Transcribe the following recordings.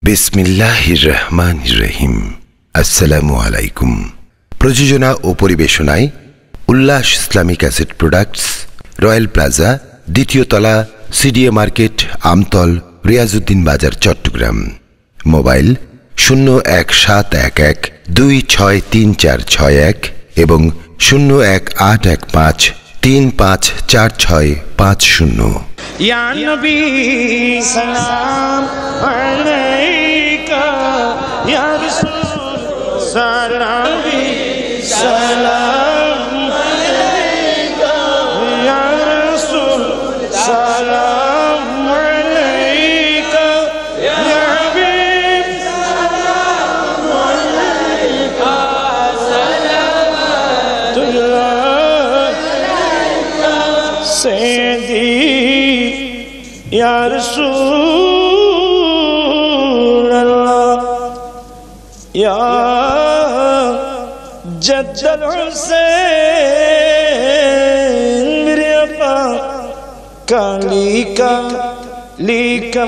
বিসমিল্লাহির রহমানির রহিম। আসসালামু আলাইকুম। প্রযোজনা ও পরিবেশনায় Ullash Islamic Asset Products, Royal Plaza, দ্বিতীয় তলা, সিডিএ মার্কেট, আমতল, রিয়াজউদ্দিন বাজার, চট্টগ্রাম। মোবাইল 017112634661 এবং 018153544650। या नबी सलाम अलैका, या रसूल सलाम अलैका, या रसूल सलाम अलैका, या हबीब सलाम अलैका, सलावतुल्लाह सैयदी या रसूल अल्लाह, या जद्दल हुसैन मेरे अपा काली का लीकम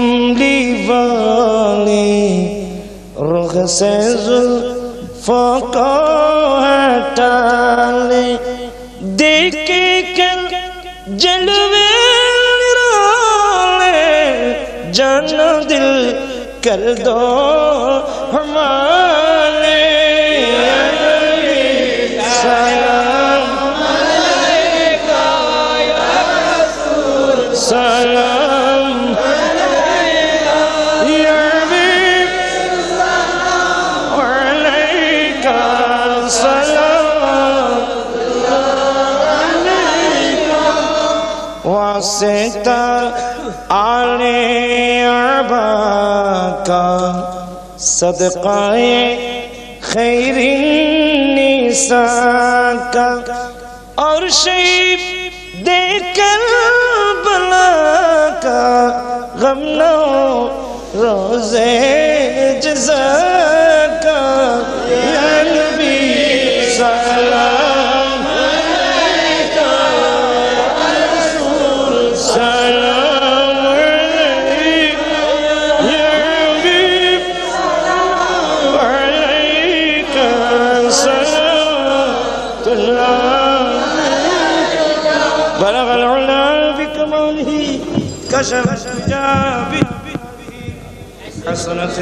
लीवाली, रुख से जुल्फों को हटा ले, देखे कल जलवे जानो दिल कर दो हमारे, सलाम अलैका या रसूल सलाम अलैका, या हबीब सलाम अलैका, सलाम अलैका, वासिता आले अरबा का सदक़ाए खैरिन निसा का, और शहीद देकर बला का गम न हो रोज़े जज़ा का, या नबी सलाम अलैका, या रसूल सलाम अलैका, या हबीब सलाम अलैका, सलावतुल्लाह बलगल उला बिकमालिही कशफत हिजाबी हसनत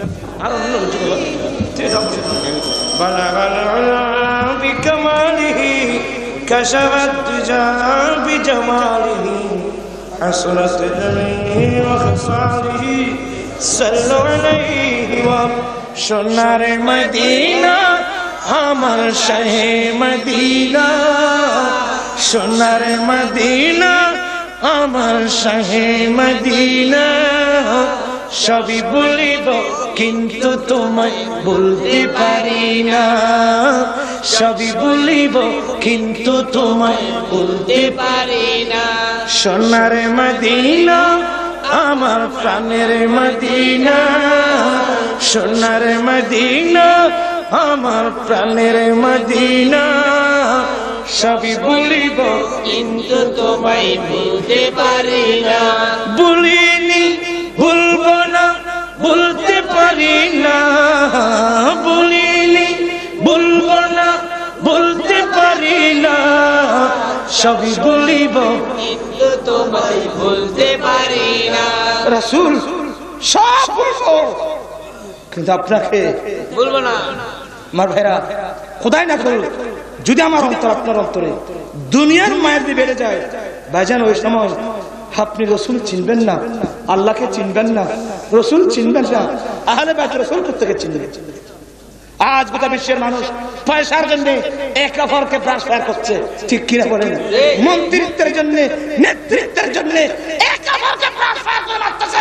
बलगल उला बिकमालिही कशफत हिजाबी जमालिही हसनत जमीही व खसालिही सल्लु अलैहि व सोनारे मदीना আমার শাহে মদিনা, সোনার মদিনা আমার শাহে মদিনা, সবই বলিব কিন্তু তোমায় বলতে পারি না, সবই বলিব কিন্তু তোমায় বলতে পারি না, সোনার মদিনা আমার প্রাণের মদিনা, সোনার মদিনা আমার প্রাণের মদিনা, সবই বলিব কিন্তু তোমায় বলতে পারি না, বলিনি বলবো না বলতে পারি না, বলিনি বলবো না বলতে পারি না, সবই বলিব কিন্তু তোমায় বলতে পারি না, রাসূল সব বলবো কিন্তু আপনাকে বলবো না। আমার ভাইরা, খোদাই না করুন যদি আমার অন্তর আপনার অন্তরে দুনিয়ার মায়ের দিয়ে বেড়ে যায়, ভাইজান ওই সময় আপনি রসুল চিনবেন না, আল্লাহকে চিনবেন না, রসুল চিনবেন না, আহলে বাইত রসুল কোত্থেকে চিনবেন? আজ গোটা বিশ্বের মানুষ পয়সার জন্য একে অপরকে ট্রান্সফার করছে, ঠিক কিনা বলেন? মন্ত্রিত্বের জন্য, নেতৃত্বের জন্য একে অপরকে ট্রান্সফার করে মারতেছে।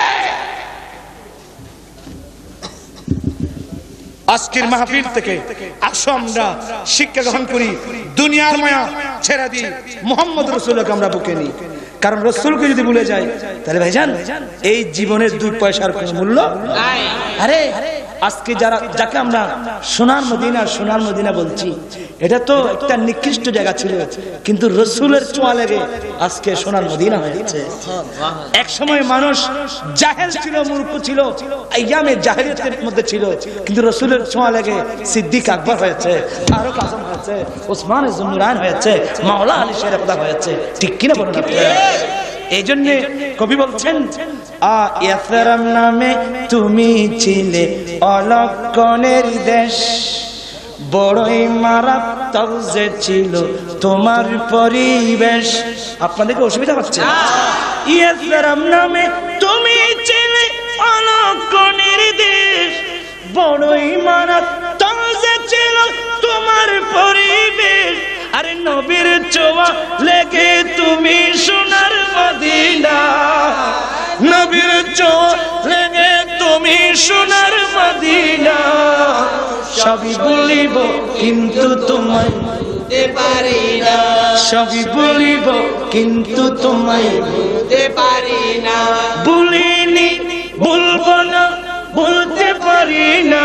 আজকের মাহফিল থেকে আসো আমরা শিক্ষা গ্রহণ করি, দুনিয়ার মায়া ছেড়ে দিই, মুহাম্মদ রাসূলকে আমরা বুকে নিই। কারণ রাসূলকে যদি ভুলে যাই তাহলে ভাইজান এই জীবনের 2 পয়সার কোনো মূল্য নাই। আরে আজকে যাকে আমরা সোনার মদিনা বলছি, এটা তো একটা নিকৃষ্ট জায়গা ছিল, কিন্তু রসুলের ছোঁয়া লেগে আজকে সোনার মদিনা হয়েছে। এক সময় মানুষ জাহেল ছিল, মূর্খ ছিল, আইয়ামে জাহেলিয়াতের মধ্যে ছিল, কিন্তু রসুলের ছোঁয়া লেগে সিদ্দিক আকবর হয়েছে, ফারুক আজম হয়েছে, ওসমান জুন্নুরায়ন হয়েছে, মাওলা আলী শেরে খোদা হয়েছে। ঠিক কিনা বলুন? এই জন্য কবি বলছেন, ইয়াসরাম নামে তুমি ছিলে অলক্ষণের দেশ, বড়ই মারাত্মক যে ছিল তোমার পরিবেশ। আপনাদেরকে অসুবিধা হচ্ছে? ইয়াসরাম নামে তুমি ছিলে অলক্ষণের দেশ, বড়ই মারাত্মক যে ছিল তোমার পরিবেশ। আরে নবীর ছোঁয়া লেগে তুমি সোনার মদিনা, নবীর ছোঁয়া লেগে তুমি সোনার মদিনা। সবই বলিব কিন্তু তোমায় ভুলতে পারি না, সবই বলিব কিন্তু তোমায় ভুলতে পারি না। ভুলিনি, ভুলবো না, ভুলতে পারি না।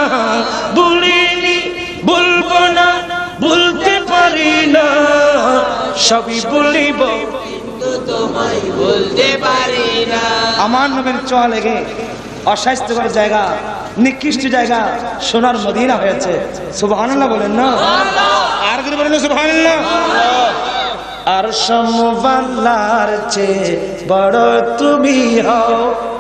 ভুলিনি, ভুলবো না, ভুলতে পারি না। সবই বলিব কিন্তু তোমায় ভুলতে পারি না। আমার নবীর ছোঁয়া লেগে অস্বাস্থ্যকর জায়গা, নিকৃষ্ট জায়গা সোনার মদিনা হয়েছে। সুবহানাল্লাহ বলেন না? আর করে বলেন সুবহানাল্লাহ। আর সমবাল্লার চেয়ে বড় তুমি হও,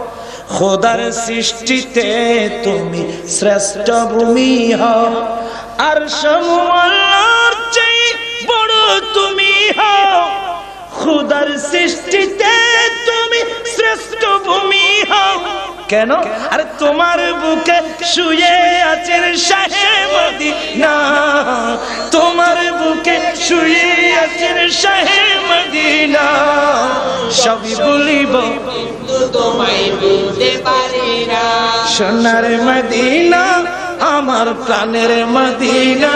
খোদার সৃষ্টিতে তুমি শ্রেষ্ঠ ভূমি হও। আর সমবাল্লার চেয়ে বড় তুমি হও, খোদার সৃষ্টিতে তুমি শ্রেষ্ঠ ভূমি হও। কেন? আরে তোমার বুকে শুয়ে আছেন শাহে মদিনা, তোমার বুকে শুয়ে আছেন শাহে মদিনা। সবই বলিব কিন্তু তোমায় ভুলতে পারি না। সোনার মদিনা আমার প্রাণের মদিনা,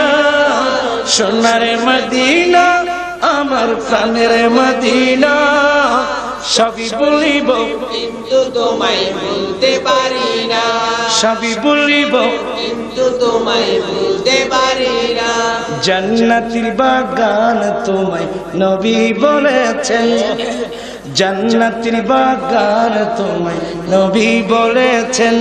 সোনার মদিনা আমার প্রাণের মদিনা। সবই বলিব কিন্তু তোমায় ভুলতে পারি না, সবই বলিব কিন্তু তোমায় ভুলতে পারি না। জান্নাতুল বাগান তোমায় নবী বলেছেন, জান্নাতুল বাগান তোমায় নবী বলেছেন।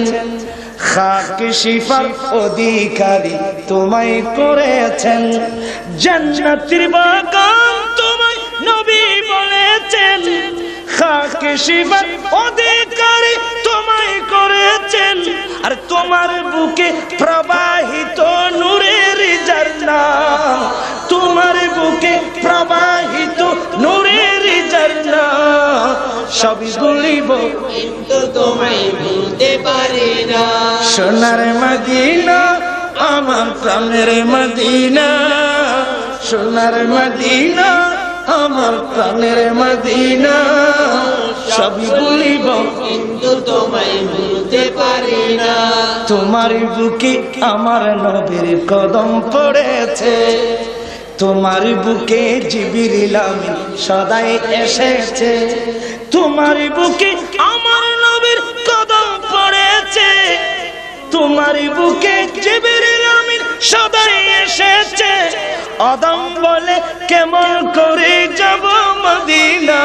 খাকে শিফার অধিকারী তোমায় করেছেন, জান্নাতুল বাগান তোমায় নবী বলেছেন। খাকে শিফার অধিকারী তোমায় করেছেন। আর তোমার বুকে প্রবাহিত নূরের ঝর্ণা, তোমার বুকে প্রবাহিত নূরের ঝর্ণা। সবই বলিব কিন্তু তোমায় ভুলতে পারি না। সোনার মদিনা আমার প্রাণের মদিনা, সোনার মদিনা আমার প্রাণের মদিনা। সবই বলিব কিন্তু তোমায় ভুলতে পারি না। তোমার বুকে আমার নবীর কদম পড়েছে, তোমার বুকে জিবরিল আমিন সদাই এসেছে। তোমার বুকে আমার নবীর কদম পড়েছে, তোমার বুকে জিবরিল আমিন সদাই এসেছে। আদম বলে কেমন করে যাব মদিনা,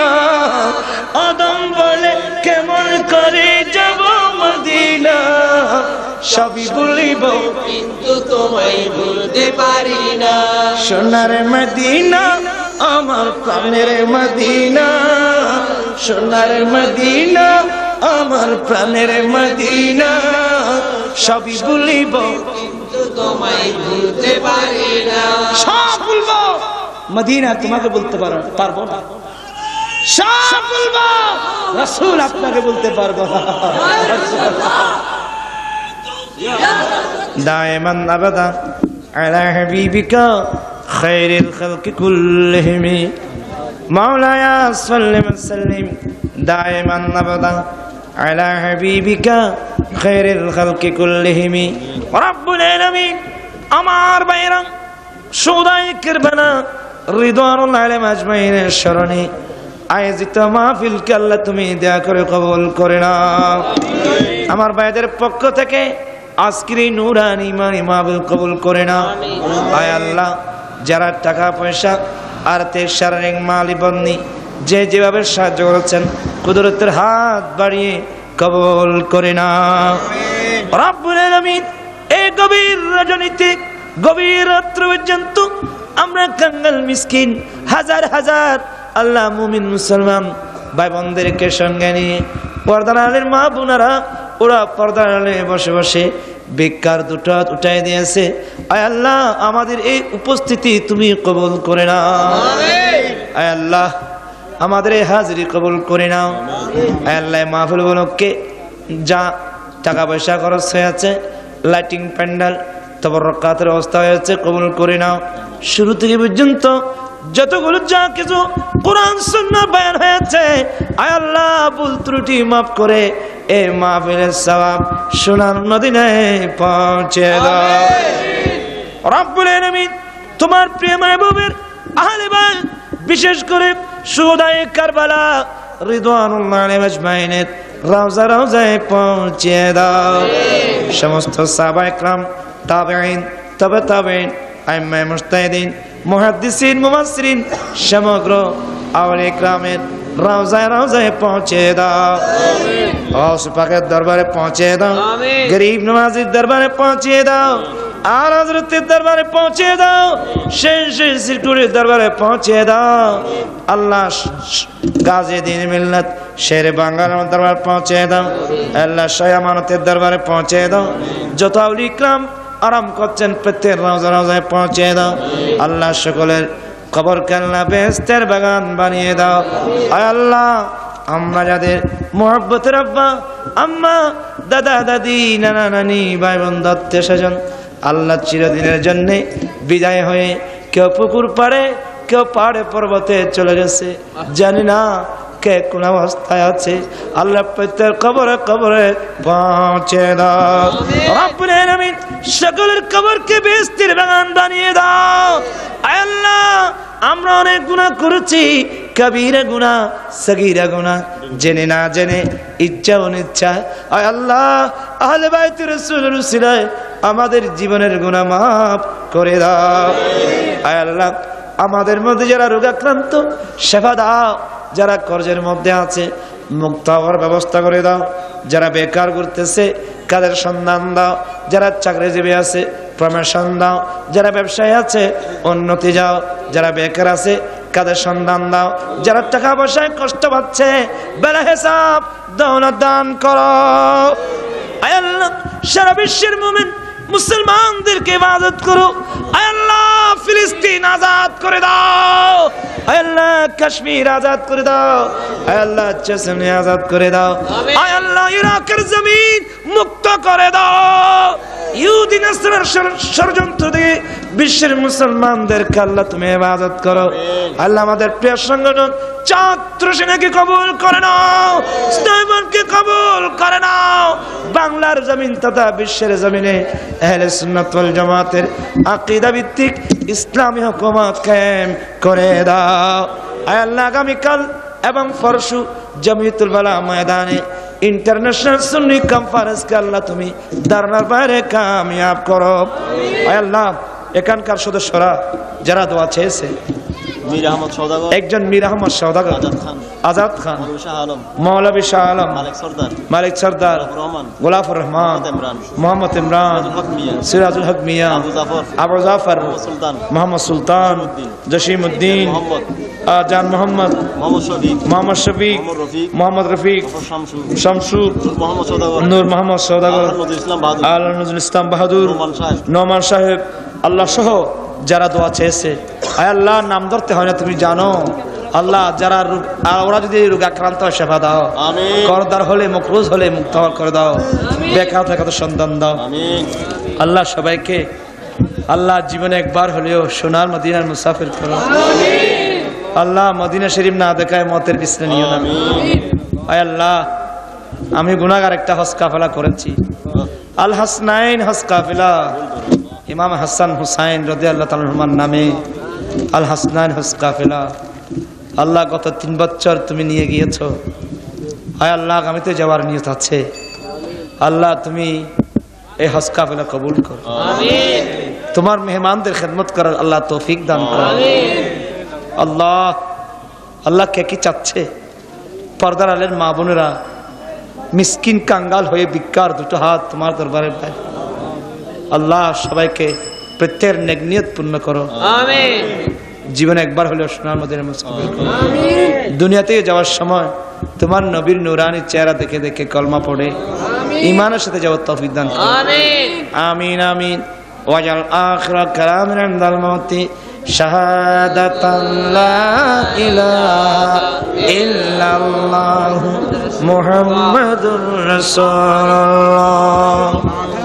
আদম বলে কেমন করে যাব মদিনা। সবই বলিব কিন্তু তোমায় ভুলতে পারি না। সোনার মদিনা আমার প্রাণের মদিনা, সোনার মদিনা আমার প্রাণের মদিনা। সবই বলিব কিন্তু তোমায় ভুলতে পারি না। সব বলবো, মদিনা তোমাকে বলতে পারবো না। সব বলবো, রাসূল আপনাকে বলতে পারবো না। দায়মান আবাদা আলা হাবিবিকা খায়রুল খালকি কুল্লিহিম, মাওলায়া সাল্লি ওয়া সাল্লিম দায়মান আবাদা আলা হাবিবিকা খায়রুল খালকি কুল্লিহিম। রব্বুল আলামিন আমার বাইরা সুদাই কিরবানা রিদওয়ানুল্লাহি আলাইহিম আজমাইনের শরণে আয়োজিত মাহফিলকে আল্লাহ তুমি দয়া করে কবুল করে নাও। আমার ভাইদের পক্ষ থেকে আজকের এই নুরানি মাহফিল কবুল করে নাও। আয় আল্লাহ, যারা টাকা পয়সা আর্থিক শারীরিক মালি বন্দি যে যেভাবে সাহায্য করেছেন, কুদরতের হাত বাড়িয়ে কবুল করে নাও রব্বুল আলামিন। এই গভীর রজনীতে গভীর রাত্র পর্যন্ত আমরা কাঙ্গাল মিসকিন হাজার হাজার আল্লাহ মুমিন মুসলমান ভাই বোনদেরকে সঙ্গে নিয়ে পর্দার আলের মা বোনেরা ওরা পর্দার আলে বসে বসে ভিক্ষার দুটো উঠাই দিয়েছে। আয় আল্লাহ, আমাদের এই উপস্থিতি তুমি কবুল করে নাও। আয় আল্লাহ, আমাদের এই হাজিরি কবুল করে নাও। আয় আল্লাহ, মাহফিল গুলোকে যা টাকা পয়সা খরচ হয়েছে, লাইটিং প্যান্ডেল তবরকাতের অবস্থা হয়েছে, কবুল করে নাও। শুরু থেকে পর্যন্ত যতগুলো যা কিছু কোরআন সুন্নাহ বয়ান হয়েছে, আয় আল্লাহ ভুল ত্রুটি মাফ করে এই মাহফিলের সওয়াব সোনার মদিনায় পৌঁছে দাও রব্বুল আলামিন। তোমার প্রিয় মাহবুবের আহলে বাইত, বিশেষ করে শুহাদায়ে কারবালা রিদওয়ানুল্লাহি আলাইহিম আজমাইনের রওজা রওজায় পৌঁছে দাও। সমস্ত সাহাবায়ে کرام, তাবেঈন, তবে তাবেঈন, আইম্মায়ে মুজতাহিদিন, মুহাদ্দিসিন, মুফাসসিরিন, সমগ্র আউলিয়া کرامের রওজায় রওজায় পৌঁছে দাও। গাউস পাকের দরবারে পৌঁছে দাও। গরিব নওয়াজির দরবারে পৌঁছে দাও। আর হযরতের দরবারে পৌঁছে দাও। শেষ সিরকুরের দরবারে পৌঁছে দাও। আল্লাহ গাজী দ্বীন মিল্লাত শের বাংলার দরবারে পৌঁছে দাও। আল্লাহ শাহ আমানতের দরবারে পৌঁছে দাও। যত আউলিয়া کرام আরাম করছেন প্রত্যেক রওজা রওজায় পৌঁছে দাও। আল্লাহ সকলের কবর কান্না বেহেশতের বাগান বানিয়ে দাও। আয় আল্লাহ, আমরা যাদের মুহাব্বতের আব্বা আম্মা দাদা দাদি নানা নানি ভাই বোন আত্মীয় স্বজন আল্লাহ চিরদিনের জন্য বিদায় হয়ে কেউ পুকুর পাড়ে, কেউ পাহাড়ে পর্বতে চলে গেছে, জানি না কে কোন অবস্থায় আছে। আল্লাহ প্রত্যেক কবরে কবরে পৌঁছে দাও রব্বুল আলামিন। সকলের কবরকে বেহেশতের বাগান বানিয়ে দাও। আয় আল্লাহ, আমরা অনেক গুনাহ করেছি, কবিরা গুনাহ, সগীরা গুনাহ, জেনে না জেনে, ইচ্ছা অনিচ্ছা। আয় আল্লাহ, আহলে বাইত রাসূলের উসিলায় আমাদের জীবনের গুনাহ মাফ করে দাও। আয় আল্লাহ, আমাদের মধ্যে যারা রোগাক্রান্ত সেবা দাও। যারা কর্জের মধ্যে আছে মুক্ত হওয়ার ব্যবস্থা করে দাও। যারা বেকার ঘুরতেছে কাজের সন্ধান দাও। যারা চাকরিজীবী আছে প্রমোশন দাও। যারা ব্যবসায়ী আছে উন্নতি যাও। যারা বেকার আছে কাজের সন্ধান দাও। যারা টাকা পয়সায় কষ্ট পাচ্ছে বেলা হিসাব দৌলত দান করো। আয় আল্লাহ, সারা বিশ্বের মুমিন মুসলমানদেরকে ইবাদত করো। আয় আল্লাহ, ফিলিস্তিন আজাদ করে দাও। আয় আল্লাহ, কাশ্মীর আজাদ করে দাও। আয় আল্লাহ, চেচনিয়া আজাদ করে দাও। আয় আল্লাহ, ইরাকের জমিন মুক্ত করে দাও। ইহুদি নাসরার ষড়যন্ত্র থেকে বিশ্বের মুসলমানদেরকে আল্লাহ তুমি ইবাদত করো। আল্লাহ, আমাদের প্রিয় সংগঠন ছাত্র সেনাকে কবুল করে নাও, স্নাইপারকে কবুল করে নাও। বাংলার জমিন তথা বিশ্বের জমিনে আহলে সুন্নাত ওয়াল জামাতের আকীদা ভিত্তিক ইসলামী হুকুমত কায়েম করে দাও। আয় আল্লাহ, আগামীকাল এবং পরশু জমিয়তুল বালা ময়দানে ইন্টারন্যাশনাল সুন্নি কনফারেন্সকে আল্লাহ তুমি দারনার বাইরে কামিয়াব করো। আয় আল্লাহ, এখানকার সদস্যরা যারা দোয়া চেয়েছে, একজন মীর আহমদ সওদাগর, আজাদ খান, মৌলভী শাহ আলম, মালিক সরদার, গোলাফুর রহমান, মোহাম্মদ ইমরান, সিরাজুল হক মিয়া, আবু জাফর, মোহাম্মদ সুলতান, জসিমউদ্দিন, জান মোহাম্মদ, মোহাম্মদ শফিক, মোহাম্মদ রফিক, শামসু, নূর মোহাম্মদ সওদাগর, আল্লাহ নজরুল ইসলাম বাহাদুর, নোমান সাহেব, আল্লাহ সহ যারা দোয়া চেয়েছে। আয় আল্লাহ, নাম ধরতে হয় না, তুমি জানো। আল্লাহ, যারা ওরা যদি রোগ আক্রান্ত হয় সেবা দাও। করদার হলে মকরুজ হলে মুক্ত করে দাও। বেকার থাকা তো সন্তান দাও। আল্লাহ, সবাইকে আল্লাহ জীবনে একবার হলেও সোনার মদিনার মুসাফির করো। আল্লাহ, মদিনা শরীফ না দেখায় মতের বিছানা নিও না। আয় আল্লাহ, আমি গুনাহগার একটা হজ কাফেলা করেছি। আল হাসনাইন হজ কাফেলা, ইমাম হাসান হুসাইন রাদিয়াল্লাহু তাআলা আনহুর নামে আল হাসনাইন হজ কাফেলা। আল্লাহ, গত 3 বছর তুমি নিয়ে গিয়েছো। আয় আল্লাহ, আগামীতে যাওয়ার নিয়ত আছে। আল্লাহ, তুমি এই হজ কাফেলা কবুল করো, আমিন। তোমার মেহমানদের খেদমত করার আল্লাহ তৌফিক দান করো, আমিন। আল্লাহ আল্লাহ কে কি চাচ্ছে? পর্দার আলের মা বোনেরা মিসকিন কাঙ্গাল হয়ে ভিক্ষার দুটো হাত তোমার দরবারে পায়। আল্লাহ সবাইকে প্রত্যেকের নেক নিয়ত পূর্ণ করো, আমিন। জীবনে একবার হলেও সোনার মদিনার মুসাফির করো, আমিন। দুনিয়াতে যাওয়ার সময় তোমার নবীর নূরানি চেহারা দেখে দেখে কলমা পড়ে ঈমানের সাথে যাওয়ার তৌফিক দান করো, আমিন আমিন আমিন। ওয়াজাল আখিরা কালামিনা ইনদাল মাউতি শাহাদাতান লা ইলাহা ইল্লাল্লাহু মুহাম্মাদুর রাসূলুল্লাহ।